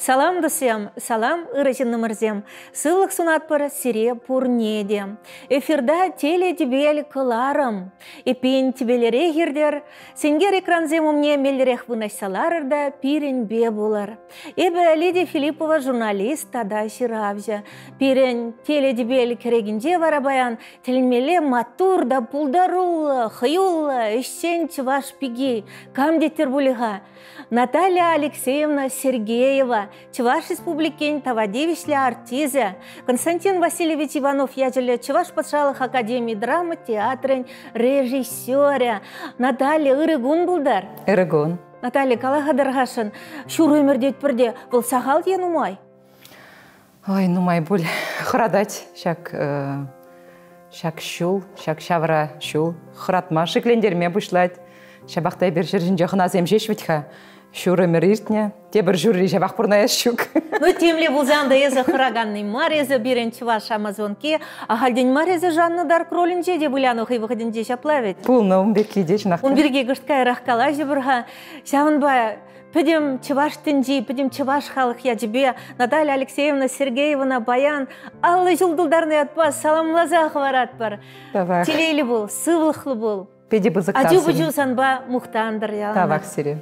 Салам досем, салам ырыжын нымырзем. Сылық сунатпыр сире пурнеде. Эфирда теле дебел кыларым. Эпин тебелере гердер. Сенгер экранзем умне мелерех вынайсаларырда пирен бе болар. Эбе Лидия Филиппова журналист тада ширавжа. Пирен теле дебел керегинде варабаян. Телмеле матур да пулдарула, хаюла, ищен чваш пиги. Камдетер булига. Наталья Алексеевна Сергеева, Чуваш республикин Тавадевишля артиза, Константин Васильевич Иванов, яжеле Чуваш патшалық академии драмы театрын режиссеря, Наталья Ырыгун булдар. Ырыгун. Наталья, калаға дарғашын, шур өмірдет бірде, бұл сағал ден умай? Ой, нумай бұл хырадать, шак шул, шак шавра шул, хыратма шыклендерме бұшлать. Шабақтай бір жерін жоқын азем жешвітха. Шуры міріртіне, те бір жүрі жабақ бұрнай шук. Ну, темле бұлзанда езі қыраганный марезі берен чуваш амазонке, а халден марезі жанны дар кролінже де бұляну хай выходенде шаплавет. Пулны умберке дешін ақты. Умберге гүрткай раққала жібірға. Шавынба, пөдем чуваш тінжи, пөдем чуваш халық яжібе, Наталья Алексеевна Сергеевна баян, аллы жылдылдарны атпас, саламлаза қыварат бар. Телейлі бұл, сывылықлы бұл. Педи бызықтасын. Адю бұжу санба мұқтандыр ялына. Тавак сире.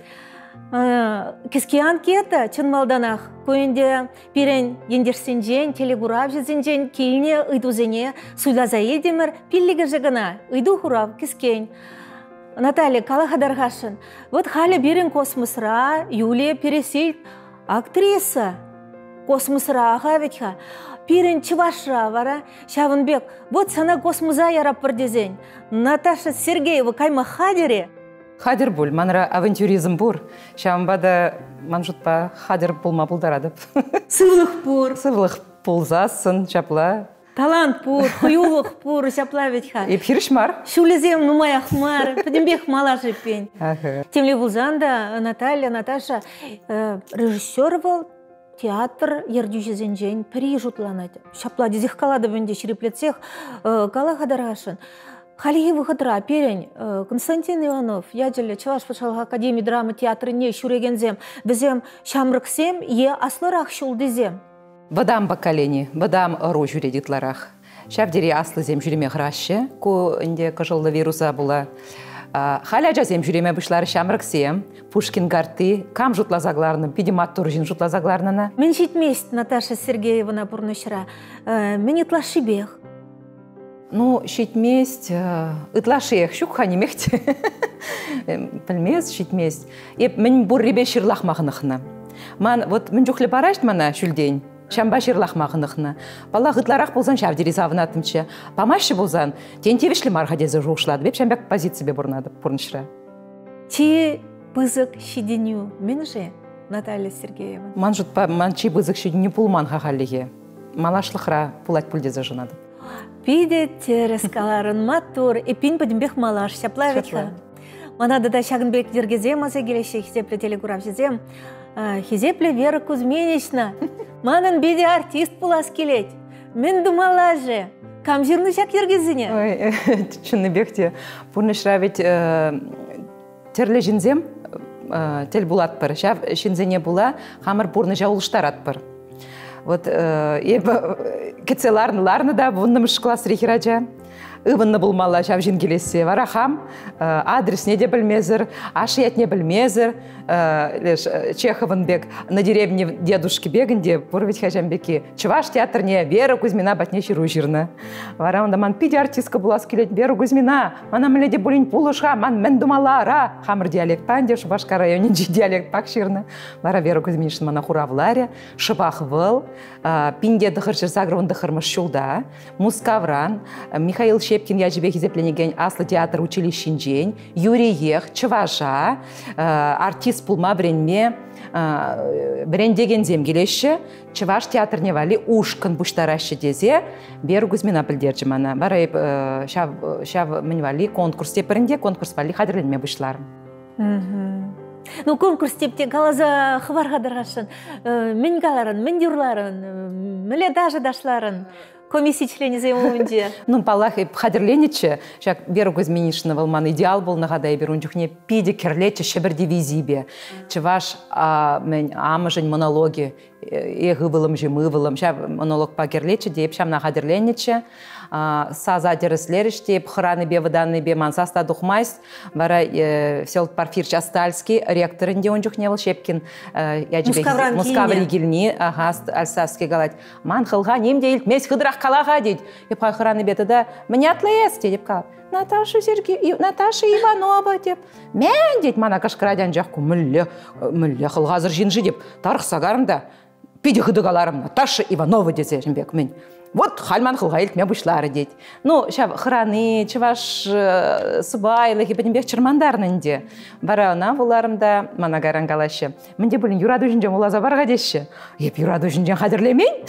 Кескиян кета, чын малданақ. Көйінде пирен ендерсенжен, телегурав жезенжен, кейіне ұйдузене, суйлаза едемір, пиллігі жығына, ұйду хурав кескен. Наталья, калахадарғашын. Вот халі берін космосра, Юлия Пересильд, актриса. Космосра ағаветха. Пирен чывашра вара, Шавынбек, вот сана космоза ярап бірдезен. Наташа Сергеева кайма хадере? Хадер бұл, манра авантюризм бұр. Шавынбада манжутпа хадер бұлма бұлдарадып. Сывлық бұр. Сывлық бұлзасын, шапла. Талант бұр, хуюлық бұр, шапла ветха. Епхиріш мар? Шулезем нумаях мар, подембек мала жепень. Темле бұлзанда Наташа режиссер был. Театр ердюжезенжен пірі жұтланады. Шапла дезех калады бінде шереплетсех кала қадарашын. Халиги выходра перень Константин Иванов, яджелі Чуваш патшалық академии драмы театрыне шурегензем, бізем шамрықсем, е аслырақ шулдызем. Бадам бакалени, бадам ро жүредетларах. Шавдері аслы зем жүреме ғрашы, ко инде кажылы вируса була. Халя жазем жүреме бұшлары шамрықсем, Пушкин гарты, кам жұтлазагларны, пидемат туржин жұтлазагларнына. Мен жетмест Наташа Сергеевна бұрнышыра. Мен итлашибех. Ну, жетмест, итлашех, шук ханимехт. Пілмес, жетмест. Мен бұр ребе шырлақ мағынықны. Вот мен жүхлі барашт мана шүлден. Шамба шырлақ мағынықны. Бала ғытларақ болзан шавдері завынатымчы. Памашы болзан, тен тевішлі марғадезі жоғышлады. Беп шамбек позиция бұрнады бұрнышыра. Чи бызық шиденю мен же, Наталья Сергеева? Ман жұтпа, ман чи бызық шиденю пулман ғағаліге. Малашлықра пулать пульдезі жынады. Пиде терескаларын матур, эпин подембек малаш, шаплаветха. Манады да шагынбек дергезем, аза келеші хизепле телегурав жезем. Хизепле Вера Кузьминична. Манын биде артист пулас келет. Мен думала же. Кам жирны шак ергезіне? Ой, чынны бекте. Пурнышра ведь терле жинзем, тел булат пыр. Шав шинзене була, хамыр пурны жаулыштар атпыр. Вот кетселарны да бұннымыш класс рехираджа. Ывынны булмала шав жин келесе. Варахам адрес не де білмезір, ашият не білмезір. Чеховын бек на деревне дедушки бегінде бұрвет хажамбеки. Чуваш театрне Вера Кузьмина батне ширу жирна. Варамда ман пиде артистка була скелет Вера Кузьмина. Мана мледе булин пулышха, мен думала ра. Хамыр диалект панде, Шубашка районе диалект пак ширна. Вара Вера Кузьминишна мана хуравларе, шыбах выл, пинде дыхыршыр загрывын дыхырмыш шулда, Мускавран, Михаил Щепкин яжебе хизепленеген аслы театр училищен Юрий Ех, Чыважа, артист пулма бренме брендеген земгелеші, Чываш театрне вали ушкын буштарашы дезе, Беру Кузьмина білдерджі мана. Барайып шав мен вали конкурс тепірінде, конкурс вали қадірленме бұшларым. Ну, конкурс тепте қалаза хварға дарғашын, мен қаларын, мен дюрларын, міле дажы дашларын, комиссия члени заимунде. Ну, палах хадерлениче, шак беру изменишно волман идеал был нагада и беру не пиди керлече шебер дивизибе. Чеваш мен амажень монологи егывылым жемывылым. Ша монолог по керлече деп шам на хадерлениче. Саза дерслериш деп храны бе выданный бе мансаста духмайс. Вара Всеволод Порфирьевич Астальский ректор инде он не был Шепкин. Мускаври гильни, ага, Альсавский галать. Ман хылга немде илтмес хыдрах калага дейт. Деп храны бе тада мнятла есте деп калап. Наташа Иванова деп. Мен дейт мана кашкарадян жақку мүлле хылгазыр жинжи деп. Тарық сагарымда. Пиди хыдыгаларым Наташа Иванова десе жинбек мен. Вот хальман хылгайлт мен бушлары дейт. Ну, шав храны, чеваш сыбайлы, хипетимбек чырмандарнынде. Барауна буларымда мана гарангалашы. Менде білін юраду жинжен улаза барға деші. Еп юраду жинжен қадірлемейн?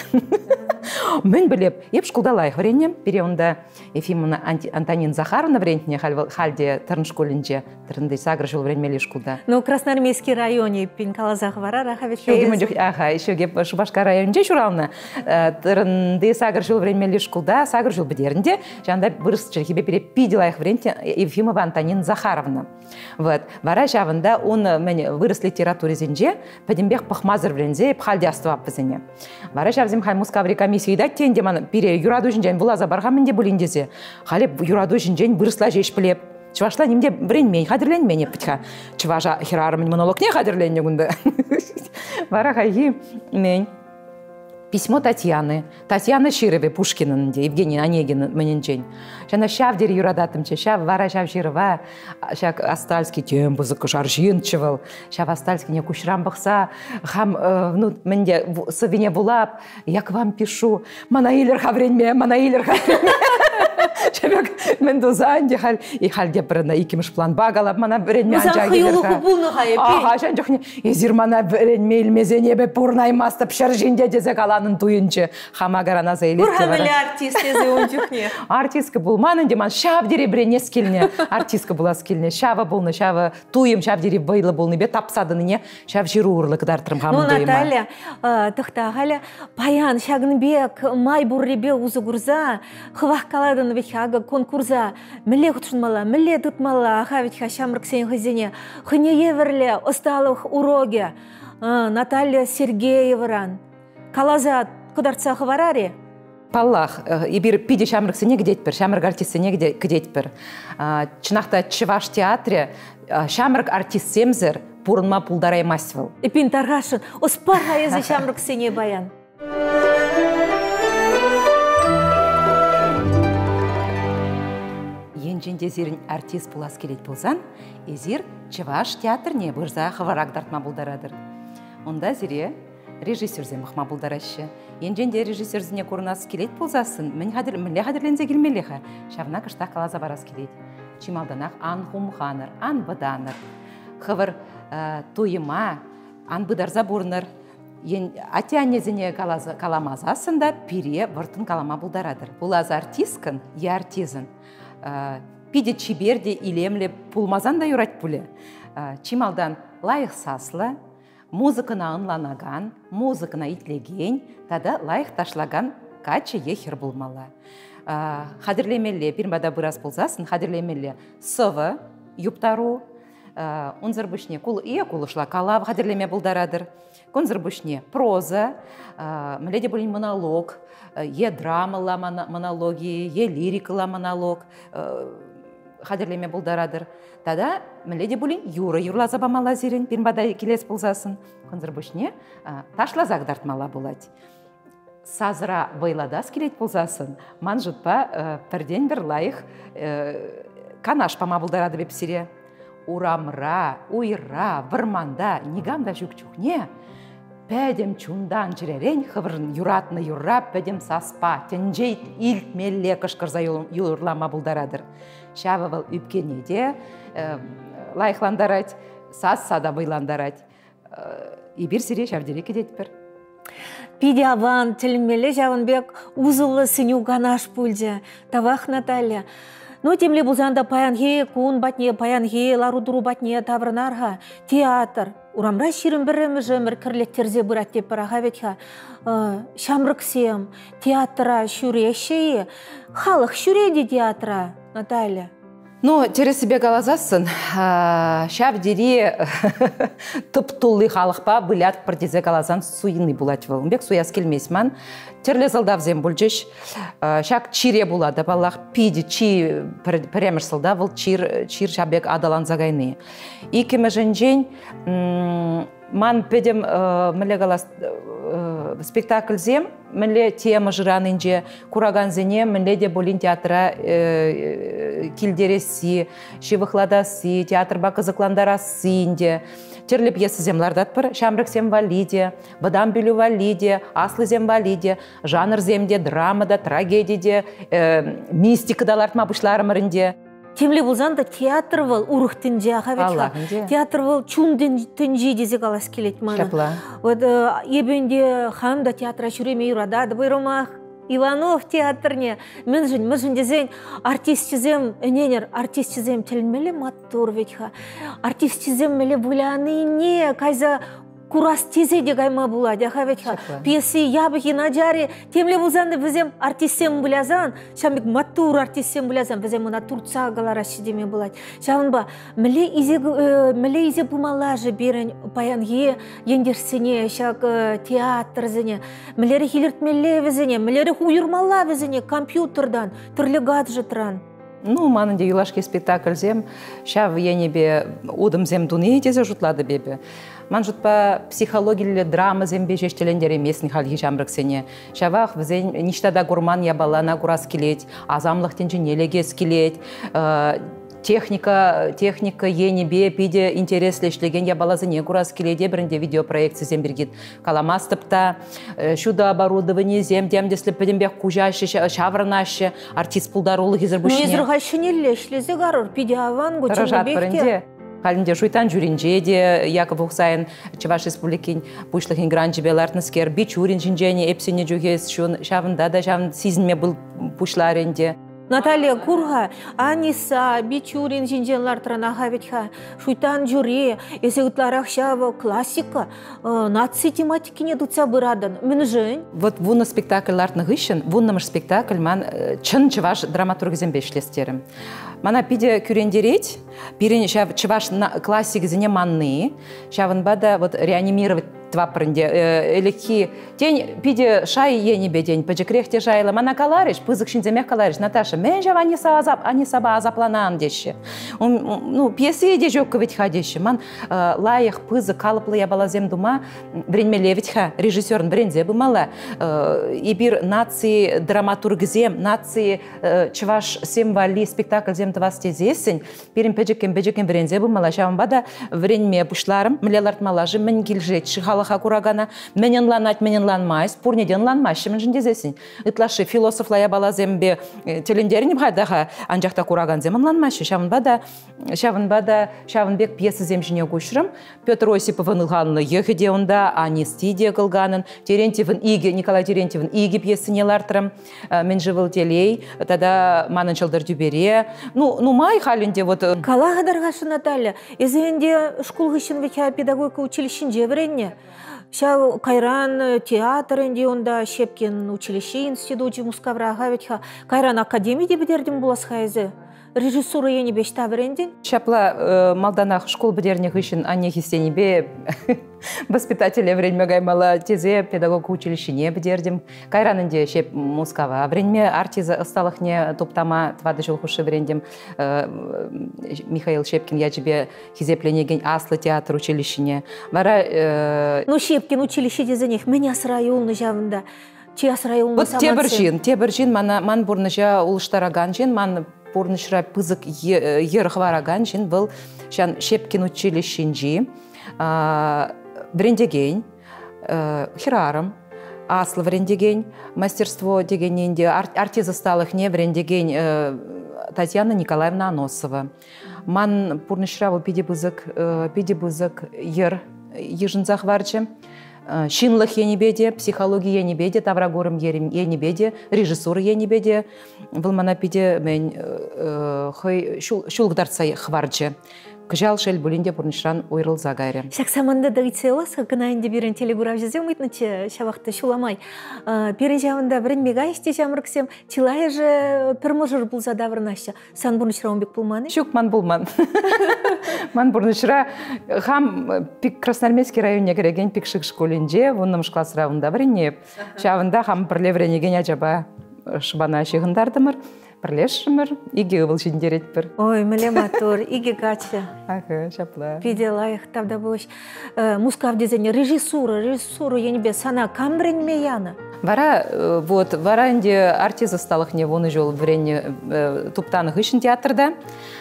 Мен білеп, еп шкулда лайық варенем. Переонда Ефимовна Антонин Захаровна варентіне халде тұрын школінде. Тұрынды сагры жыл варемелі шкулда. Ну, Красноармейский районе пин калазағы вара, рахавет ага, еще геп Шубашка районінде журалны. Тұрынды сагры жыл варемелі шкулда, сагры жыл бідерінде. Жанда бұрыс жерхебе переп пиди лайық варенте Ефимова Антонин Захаровна. Вот. Вара жавында он вырыс литературе зенже, падимбек пахмазыр врензе, пхалде астывап бізіне. Вара жавзем хай мускаври комиссии дать тенде ман пере юраду жинжен вулаза барға менде булиндезе. Халеп юраду жинжен вырысла жеш білеп. Чывашла немде бренмен, хадерленмен епітха. Чыважа хирарымын монолог не хадерленне гунда. Вара хайги мен. Письмо Татьяны. Татьяна Широве Пушкинын, Евгений Онегин мененчен. Жана шав дер юрадатымче, шав вара шав Широва, шак Астальский тем бузык шаржинчывал. Шав Астальский не кушрам бахса, хам ну менде совине булап, я к вам пишу. Манаилер хавренме, манаилер хавренме. Шабек мен дозан дехал и хал депрена икимш план багала мана бренме анжа гелерка. Ага, жан жохне изир мана бренме илмезене бе пурнай мастап шаржинде дезе каланын туйынчы хамагарана заилет. Пурхамели артист езе он жохне. Артистка был манын деман шав дере брене скилне. Артистка была скилне. Шава болны, шава туйым шав дере байлы болны бе тапсадыныне шав жиру урлык дартрым хамын дуйма. Ну Наталья, тахтагаля паян шагнбек май бурребе узы гурза хвах каладын вихага конкурса милле хутшынмала, милле дутмала, хавитха шамрк сен хызине, хыне еверле, осталых уроге, Наталья Сергеевран, калаза кударца хварари? Паллах, и бир пиди шамрк сене гдетпер, шамрк артист сене гдетпер. Чынақта Чеваш театре шамрк артист семзер пурынма пулдарай масвел. И пин таргашын, оспарға езі шамрк сене баян. Енженде зерін артист булас келет болсан, езір Чеваш театрне бұрза хаварак дартма булдарадыр. Онда зере режиссерзе махма булдарашы. Енженде режиссерзіне көрінасы келет болзасын, мінле қадірлензе келмелеха. Шавна кыштақ қалаза барас келет. Чималданақ ан хумханыр, ан быданыр. Хывыр туйыма, ан быдарза бұрныр. Атянезіне каламазасында пире бұртын калама булдарадыр. Булаз артисткін, е артизін. Пиде чиберде илемле пулмазан да юрать пуле. Чималдан лайық саслы, музыкына ынланаган, музыкына итлеген, тада лайық ташлаган качы ехер булмала. Хадірлемелі, бірмада бұрас болзасын, хадірлемелі сывы, юптару, онзыр бүшне кул ие кулышла калав хадірлеме булдарадыр. Конзыр бүшне проза, міледе бұлін монолог, е драмала монологи, е лирикала монолог, хадірлеме булдарадыр. Тада міледе бұлін юрлаза бамала зерін, бірмада келес болзасын. Конзыр бүшне ташлазақ дартмала болады. Сазыра байладас келет болзасын, ман жұтпа пірден бір лайық канаш пама булдарады бепсіре. Урамра, уйра, вырманда, нигамда жүк-жүкне, пәдем чундан жүререн, хывырын юратны юрра, пәдем саспа, тенжейт илт мелле кышкырза юрлама булдарадыр. Шавывыл үпкенеде лайықландарать, сада байландарать. И бір сире шавдере кедетпір. Пидиаван, тілмелі жавынбек, узылы сыню ганаш пульде. Тавах Наталья. Ну, темле бузанда паянге, кун батне, паянге, ларудуру батне таврнарха, театр. Урамра ширин бірімі жымыр кірлеттерзе бұрат деп бараға ветха. Шамрыксем, театра шүреші, халық шүреді театра, Наталья. Ну, терес себе галазасын, шав дери тұп-тұлы халықпа бұлят партизе галазан суйыны бұлатывал. Бек суяс келмесман, терле залдавзем бұлжыш, шак чире бұлады, балақ пиди чи премеш салдавыл, чир шабек адалан загайны. Икеме жынжен, ман педем міле галас спектакльзем, міле тема жыранынже, кураганзене, міле де болин театра килдересі, шивықладасы, театрба қызықландарасы инде. Терлі пьесы землардат бір, шамрық зем валиде, бадам білу валиде, аслы зем валиде, жанр земде, драмада, трагедиде, мистикадаларт мабышларымырынде. Темле бұлзанда театр был урықтынже аға ветха. Театр был чундынжи дезек алас келет мана. Шапла. Вот ебенде хамда театра шүреме юрадады бұйрымақ. Иванов театрне. Мен жын дезен артистизем, эненер артистизем телмеле маттур ветха. Артистизем меле буляны не, кайза курас тезе дегайма була, дяха ветха. Пьеси ябыхи наджари, темле бузанды візем артистем булязан, шамбек маттур артистем булязан, візем мына турца галара шидеме булать. Шамба, мле изе бумалажы берін паянге ендерсене, шак театр зене, млері хилертмеле візене, млері хуйырмала візене, компьютердан, түрлі гаджетран. Ну, манынде юлашки спектакль зем, шав енебе удым зем дуны тезе жұтлады бебе. Ман жұтпа психологиялы драма зембе жештелендер емесін халги жамрықсене. Шавақ візен ништада гурман ябалана гурас келет, азамлық тенже нелегес келет, техника енебе пиде интереслешлеген ябалазыне гурас келеде бірінде видеопроекция зембергет. Каламастыпта, шуда оборудование земдем, деслі педембек кужашы, шавранашы, артист пулдарулы гезір бүшіне. Незірға шынелешлезе гарыр, пиде аван гучыны бекте. Халінде жуйтан жүрінже де, Яков Ухсайын Чуваш Республикин бұшлығын гранжы белартныскер, бичурин жінжені эпсене жүгес, шавында да шавын сизінме бұл бұшларынде. Наталья Курга, Аниса, Бичурин, Жинженлар Транахавитха, Шуйтан Джури, Есегутларах Шава, классика, наци тематики не дуца бырадан. Менжень. Вот вунна спектакль лартны гыщен, вуннамыш спектакль ман чын чываш драматург зембешлестерім. Мана пиде күрендереть, пирен чываш классик зене манны, шавын бада вот реанимировать твапрынде элеки тень пиде шай енебе день паджекрехте жайла мана калариш пызык шинземех калариш Наташа мен жав они саба азапланан деші ну пьесы де жокка ведь ходеші ман лайых пызык калыплы ябалазем дума бренмеле ведь ха режиссерн брензе бымала и бир нации драматургзем нации чываш символи спектакль зем твастезесень пирин паджекем брензе бымала шаван бада вренме пушларым млеларт малажы мен килжет Халаха курагана, менен ланмайс, пурнеден ланмайс, шемен жіндезесін. Итлашы философлая бала зембе телендерін бхайдаға анжақта кураган земін ланмайшы. Шавын бек пьесы земшіне көшірім. Петр Осиповын ылғанлы ехеде онда, Анистиде қылғанын, Николай Терентьевын иге пьесіне лартырым, мен живыл телей, тада манын чылдыр дюбере. Ну, май халінде вот... Калағадарғашы, Наталья, езенде школғышын векя педагогика училищен жевіренне. Шау Кайран театрынде онда Шепкин училище институте мускавраға ветха. Кайран академияде бідердім бұлас хайзы. Режиссура ені бешта біренден? Шапла малданақ школ бідеріне ғышын анне хистені бе воспитателя время гаймала тезе педагог училищене бідердім. Кайранынде шеп мускава. Вренме артиза ысталық не топтама твады жыл құшы бірендім. Михаил Шепкин я тебе хизепленеген аслы театр училищене. Ну Шепкин училище дезенех меня срайылны жавында. Вот тебіржин ман бұрныжа улыштараган жин, ман бұрнышыра пызык ерғвараган жин был Шепкин училищенжи, брендеген, хирарым, аслы брендеген, мастерство дегененде, артиза сталых не брендеген Татьяна Николаевна Аносова. Ман бұрнышыра был пиде бызык ер ежінзақ варчы. Шинлых енебеде, психология енебеде, таврагорым енебеде, режиссур енебеде. Бұл манапиде мен шулгдарца хварджи. Кыжал шел бүлінде бұрнышран ойрыл загайры. Шақсаманда да гитсейлас, кынаинде бірін телегурав жезем үйтніче шавақты шуламай. Бірін жавында бірін мега іште жамырксем, чилай же перможыр бұл задавырнашы. Сан бұрнышра он бек бұлманы? Шук ман бұлман. Ман бұрнышра хам пик Красноармейский районе кереген пик шық школінде, вұнным шкласыравында біріне. Шавында хам бірлевренеген ажаба шыбана шығындардымыр. Бірлешімір, иге бұл жіндерет бір. Ой, міле матур, иге качы. Ага, шапла. Пиде лайық тавда бұш. Мускав дизайне, режиссура, енебе сана камдрен ме яна? Вара инде артиза сталых не вон жол врене туптаных ишін театрда.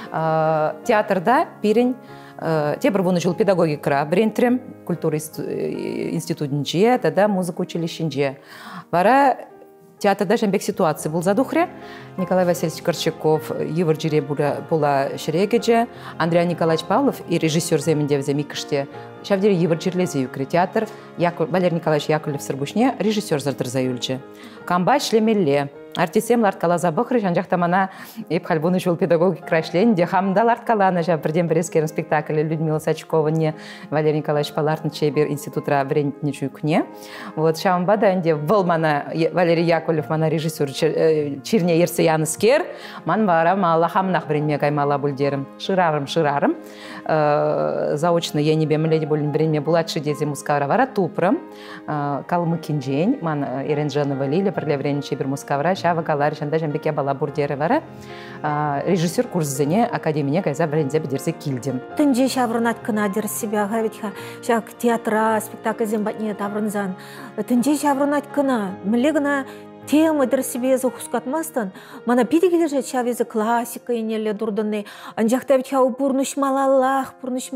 Театрда пирень Тебір бұны жыл педагогикра брентрем, культура институтынче, тада музыка училищенче. Вара театрда жамбек ситуация был задухре. Николай Васильевич Корчаков евр жире була шерегеже, Андрей Николаевич Павлов и режиссер земінде вземикіште. Шавдері евр жирлезе юкре театр, Валерий Николаевич Яковлев Сырбушне, режиссер зардырза юльче. Камбай шлемелле. Артисем ларткала забықры, жан-жақта мана епхальбуны жол педагогик крашленде, хамда ларткалана, жа бірден бір ескерін спектаклі Людмила Сачкова не Валерий Николаевич Палартын чебер институтра вренетіне чуйкне. Вот шамбада инде был мана Валерий Яковлев, мана режиссер чирне ерсе яныскер, ман бара мала хамнах вренме каймала бульдерім. Шырарым. Заочно я небе мледи болин вренме буладши дезе мускавра вара тупрым. Калмы кинжень, ман Иренжанова Лиля, пірле вренне чебер мускавра, шава калар шанда жамбеке бала бурдері вара. Режиссер курсзене академине кайза брензе бедерзе килдем. Тынже шаврынат кынадыр себя гавитха, шак театра, спектакль зембатне таврынзан. Тынже шаврынат кына, млегна тема дыр себе захускатмастан, мана пидегеле же шавезе классика инеле дурданы, анжақта витхау пурнышмалалах,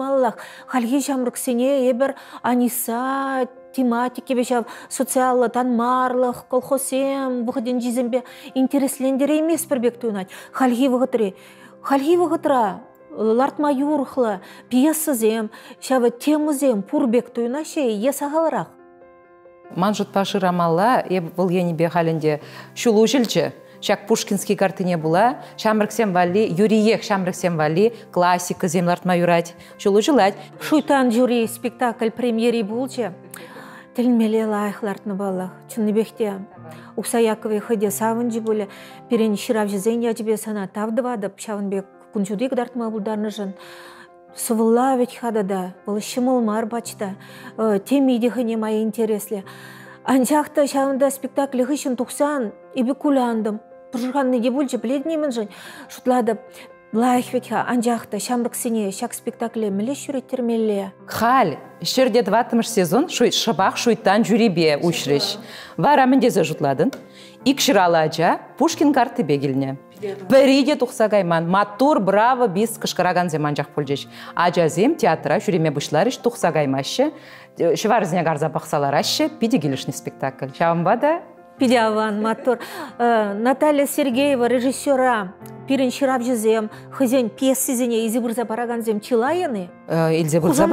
хальги жамрыксене ебер аниса, тематики бешав социалы танмарлық, колхозем, бұғыден жезембе интереслендері емес бірбек туынат. Хальги вғытыра, лартма юрхлы, пьесызем, шавы темызем, пурбек туына шей, есағалырақ. Манжут пашырамалла, бұл енебе халінде шулу жылчы. Шак Пушкинский картине була, шамрыксем вали, юриек шамрыксем вали, классика землартма юрать, шулу жылать. Шуйтан жюри спектакль премьери булчы. Тілмеле лайықлартны балақ. Чынныбекте Уксаякове хөде савынжы бөлі перен шырав жезен ячбе сана тавдывадып, шавынбек күнчудек дартма бұлдарны жын. Сывылла ведь хадада, бұл шымылмар бачта, темидіхіне май интереслі. Анжақты шавында спектаклі ғышын тұқсан, ебі күландым. Бұржығанны ебілжі біледінемін жын. Шутладып, лайық ведь анжақты шамрыксіне шак спектаклі міле шүреттермелі. Хал, шерде 20 сезон шабақ шуйттан жүребе үшіреш. Вара міндезе жұтладын. Икшыралача Пушкин карты бегіліне. Біріде тұқсағайман, матур, браво, біз кышқыраған земан жақ пөлжеш. Ажазем театра жүреме бұшларыш тұқсағаймашы, шыварызіне гарза бақсаларашы, пиде келішні спектакль. Шавымбада? Пидяван, матур. Наталья Сергеева, режиссера, пирен шырап жезем, хызен пьесізіне изебұрза бараганзем чилайыны? Илзебұрза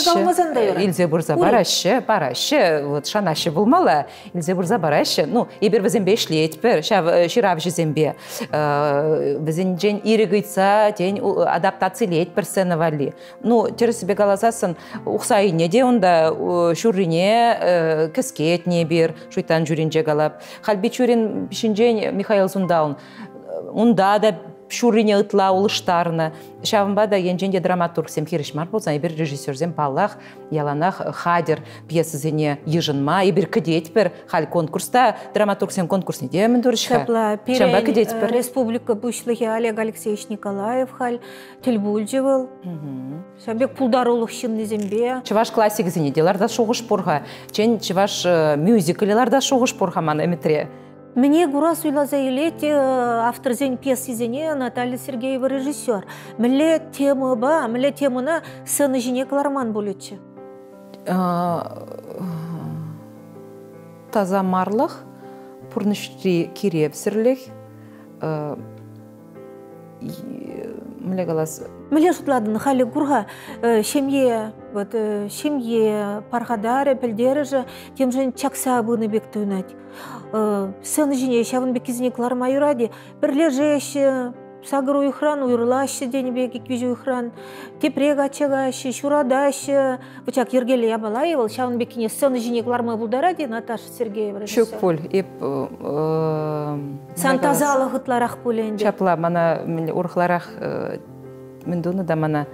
барашы, вот шанашы болмала, Илзебұрза барашы. Ну, ебір бізен бешлет бір, шырап жезембе. Бізен жен ирігійтса, ден адаптациялет бір сцена вали. Ну, тересібе қаласасын, ұқсайыне де, онда шүріне, кіскетне бір, шуйтан жүрінже қалап. Халби чүрін бішінжен Михаил Зундаун, онда да шүріне ұтла ұлыштарына. Шавымбада енженде драматургсем хиришмар болсан, ебір режиссерзем паллах, яланах хадер пьесызене ежынма, ебір кідет бір, хал конкурста, драматургсем конкурс не демін дұрышқа. Шапла, перен республика бұшлығы Олег Алексеевич Николаев хал, тілбулжы был. Шабек пулдарулық шынны зембе. Чываш классик зене, деларда шоғыш порға, чен чываш мюзиклеларда шоғыш порға ман әметре. Мне гурас уйлаза елет автор зен пьесізене Наталья Сергеева режиссер. Міле темы ба, міле темына сыны жіне каларман болетші. Тазамарлық, пұрнышри керепсірлік, мле галас. Мле шутладын хали гурга шемье паргадаре пельдері же тем же чакса абыны бек төнать. Сыны жіне шавын бекізіне кларма юради бірлежеші сагыр уйхран, уйрлашы денебек еквежі уйхран, тепрек ачагашы, шурадашы. Вычак ергелі ябалайывал, шавын бекіне сыны жіне кларма бұлдаради Наташа Сергеева. Шөк пөл, еп... Сантазалы ғытларақ пөленде. Чапла, мана урхларақ, міндуны да мана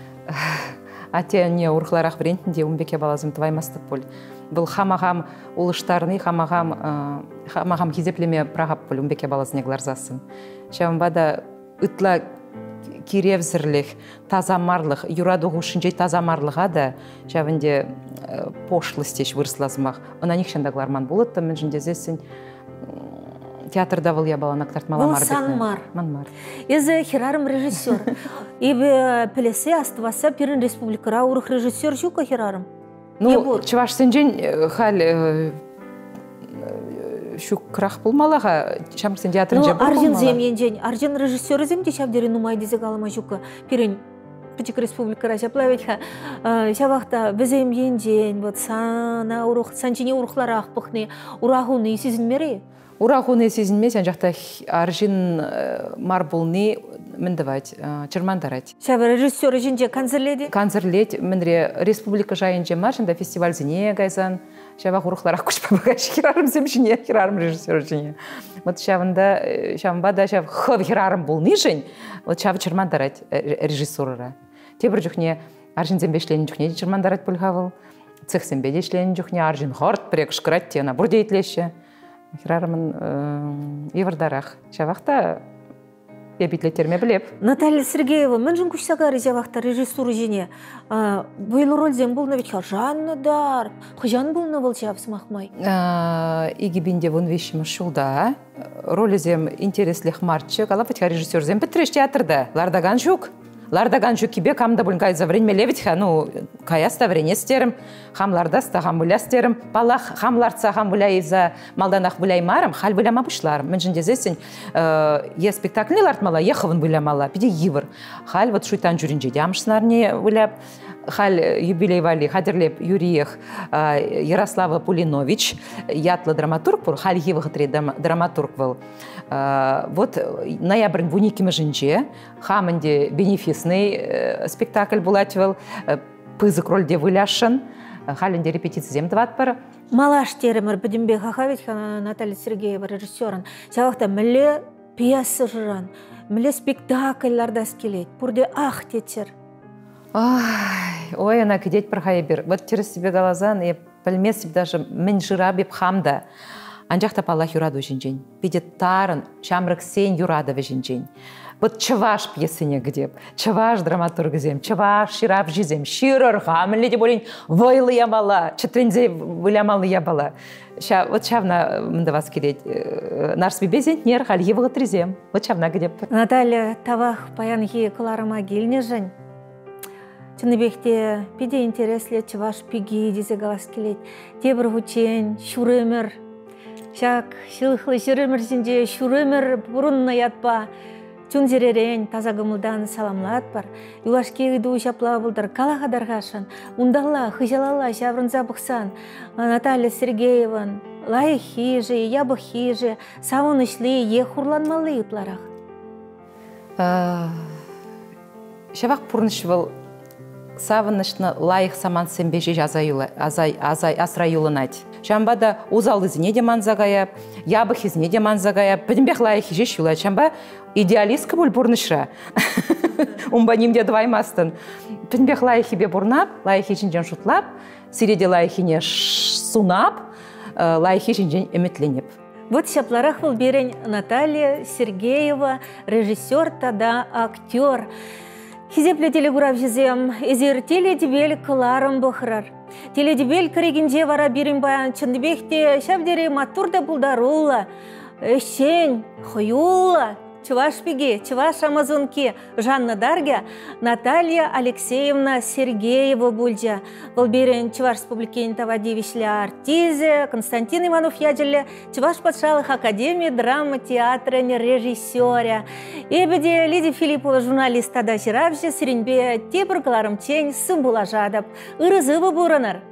атене урхларақ бірентінде умбеке балазым тваймастық пөл. Бұл хамағам улыштарны, хамағам хизеплеме прағап пөл, умбеке балазыне гларзасын. Шавынбада үтла киревзірлік, тазамарлық, юраду ғушынжай тазамарлыға да шавынде пошлыстеш вырслазмақ. Она нихшанда гларман болытты, мен жінде зесін театрда был я была на Ктартмаламар. Был Санмар. Езі херарым режиссер. Ибі пілесе астываса пирін республикара урых режиссер жука херарым. Ну, чываш сенжен хал шук крах пулмалаға, шамырсын театрын жа пулмалаға. Аржин земен аржин режиссер земде шабдері нумай дезек алама жука пирін Пучик республикара шаплаветха. Шавақта бізем енден, вот сана урух, санчине урухларақ пықны, урағуны сезінмері? Урағуны сезінме, сен жақта аржин марбулны міндівать, чырмандарать. Шабы режиссер жинже концерледі? Концерлет, міндіре республика жайынже маршында фестиваль зіне гайзан. Шабақ урухларақ күшпі хирарым земшіне, хирарым режиссер жіне. Вот шамбада шаб хып хирарым болны жын, вот шабы чырмандарать режиссерыра. Тебір жүхне аржин зембешлен жүхне чырмандарать пөлхавыл, цех зембедешлен жүхне аржин хорт прек шкырат тена бұрдейтлеші. Хирарымын евардарақ. Шабақта ебитлеттерме білеп. Наталья Сергеева, мен жын күшсағары жавақта режиссуры жіне. Бұйлы рөлзен болны ведь жанны дар. Құжан болны бол жавсы мақмай? Игибінде вон вещімі шулда. Рөлізем интереслих марчы. Ала ведь режиссерзем бітреш театрда. Лардаган жүк. Лардаган жүк кебе камда бұлын кайза вренме левить. Ну, каяста врене стерім. Хамлардаста хам бұля стерім. Балақ хамларца хам бұля еза малданақ бұляй марым. Хал бұляма бұшларым. Мен жінде зесін е спектакльне лартмала, ехавын бұлямала. Пиде евір. Хал вот шуйтан жүрінже дамшынарне бұляп. Хал юбилей вали хадерлеп Юриех Ярослава Пулинович, ятлы драматург был, хал евғытре драматург был. Вот ноябрь в уникиме жінже, хамынде бенефисный спектакль булатывал, пызык рольде выляшын, халінде репетиция земдват бар. Малаш теремір Бедембек Хахавич, Наталья Сергеева режиссерын, сабақта мүлі пьеса жыран, мүлі спектакльларда скелет, бұрде ақ тетер. Ой, она кидеть прохайбер. Вот через себе голозан, и пальмес даже мен жирабип хамда. Анжахта палах юраду жинжень. Пидет тарын, чамрак сень юрада вежинжень. Вот чаваш пьесыне где, чаваш драматург зем, чаваш шираб жизем, широр хамли де болень войлы ямала, четрензе вылямалы ябала. Вот чавна мында вас кидеть. Наш свебезент нер халь евығы трезем. Вот чавна где. Наталья тавах паянхи Клара гильне жень. Чыныбекте пиде интересле чаваш пиги дезе галас келет. Тебір ғучен, шүремір. Шак, шылықлы шүремір зінде шүремір бұрынна ятпа. Чун зеререн таза гымылдан саламлат бар. Юлашке ыду шапла бұлдар калағадарғашан. Ундалла, хыжалала шаврынза бұқсан. Наталья Сергееван, лай хижи, ябы хижи, сауын ішлі, е хурланмалы ұтларақ. Шавақ пұрныш был савынышны лайық саман сэмбежі асраюлынать. Шамбада узал изіне де манзағая, ябых изіне де манзағая, пөдімбек лайық ежеш юлай. Шамба идеалистка бұл бұрнышра. Умба немде дваймастын. Пөдімбек лайық ебе бұрнап, лайық ешінжен шутлап, сиреде лайық ене сунап, лайық ешінжен үмітленеп. Вот шапларах был берень Наталья Сергеева, режиссер, тада актер. Хизепле телегурав жезем, ezер теледебел кыларым бұхырар. Теледебел кірегінде вара берім баян чындыбекте шабдері матурда бұлдарулла, өшен, хойулла, Чуваш пиге, чуваш амазонке Жанна Дарга, Наталья Алексеевна Сергеева бульджа. Волберен Чуваш республикин тавадивишля артизе, Константин Иванов яджеле, Чуваш патшалых академии драма театра режиссера. Эбеде Лидия Филиппова журналиста да жиравже, Сиренбе Тепр Кларам Чень Сыбулажадап. Ирызывы буранар.